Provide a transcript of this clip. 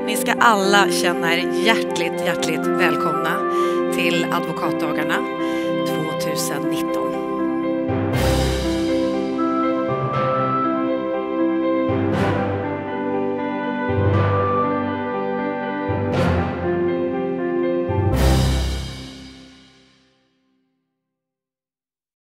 Ni ska alla känna er hjärtligt välkomna till Advokatdagarna 2019.